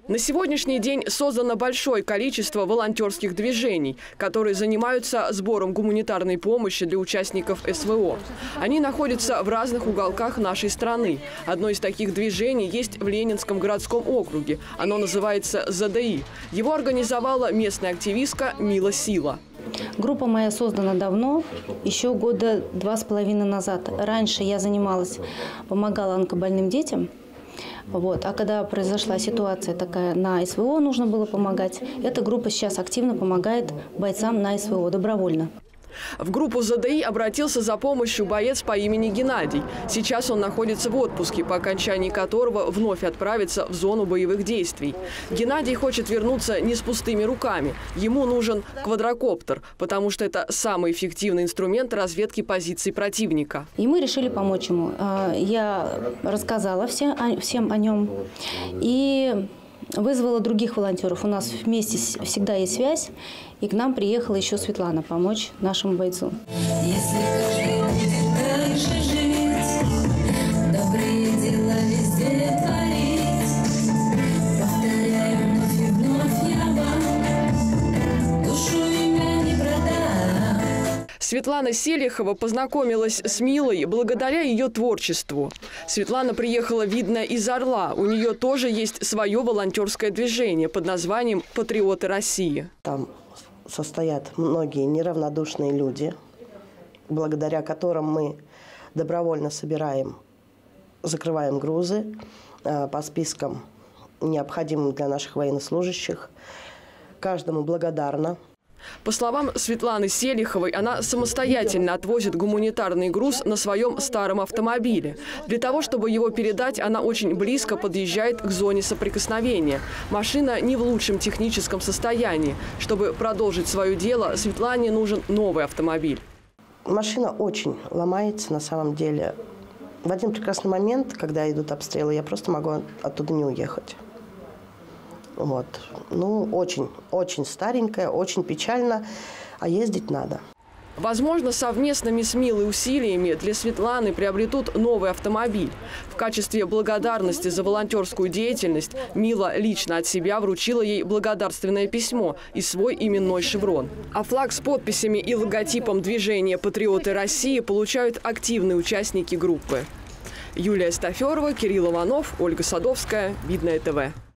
На сегодняшний день создано большое количество волонтерских движений, которые занимаются сбором гуманитарной помощи для участников СВО. Они находятся в разных уголках нашей страны. Одно из таких движений есть в Ленинском городском округе. Оно называется ЗДИ. Его организовала местная активистка Мила Сила. Группа моя создана давно, еще года 2,5 назад. Раньше я помогала онкобольным детям. А когда произошла ситуация такая на СВО, нужно было помогать. Эта группа сейчас активно помогает бойцам на СВО добровольно. В группу ЗДИ обратился за помощью боец по имени Геннадий. Сейчас он находится в отпуске, по окончании которого вновь отправится в зону боевых действий. Геннадий хочет вернуться не с пустыми руками. Ему нужен квадрокоптер, потому что это самый эффективный инструмент разведки позиций противника. И мы решили помочь ему. Я рассказала всем о нем и вызвала других волонтеров. У нас вместе всегда есть связь. И к нам приехала еще Светлана помочь нашему бойцу. Если каждый будет дальше жить, добрые дела везде творить, повторяю вновь и вновь я вам, душу имя не продам. Светлана Селихова познакомилась с Милой благодаря ее творчеству. Светлана приехала, видно, из Орла. У нее тоже есть свое волонтерское движение под названием «Патриоты России». Там состоят многие неравнодушные люди, благодаря которым мы добровольно закрываем грузы по спискам, необходимым для наших военнослужащих. Каждому благодарна. По словам Светланы Селиховой, она самостоятельно отвозит гуманитарный груз на своем старом автомобиле. Для того, чтобы его передать, она очень близко подъезжает к зоне соприкосновения. Машина не в лучшем техническом состоянии. Чтобы продолжить свое дело, Светлане нужен новый автомобиль. Машина очень ломается на самом деле. В один прекрасный момент, когда идут обстрелы, я просто могу оттуда не уехать. Очень старенькая, очень печально, а ездить надо. Возможно, совместными с Милой усилиями для Светланы приобретут новый автомобиль. В качестве благодарности за волонтерскую деятельность Мила лично от себя вручила ей благодарственное письмо и свой именной шеврон. А флаг с подписями и логотипом движения «Патриоты России» получают активные участники группы. Юлия Стаферова, Кирилл Иванов, Ольга Садовская. Видное ТВ.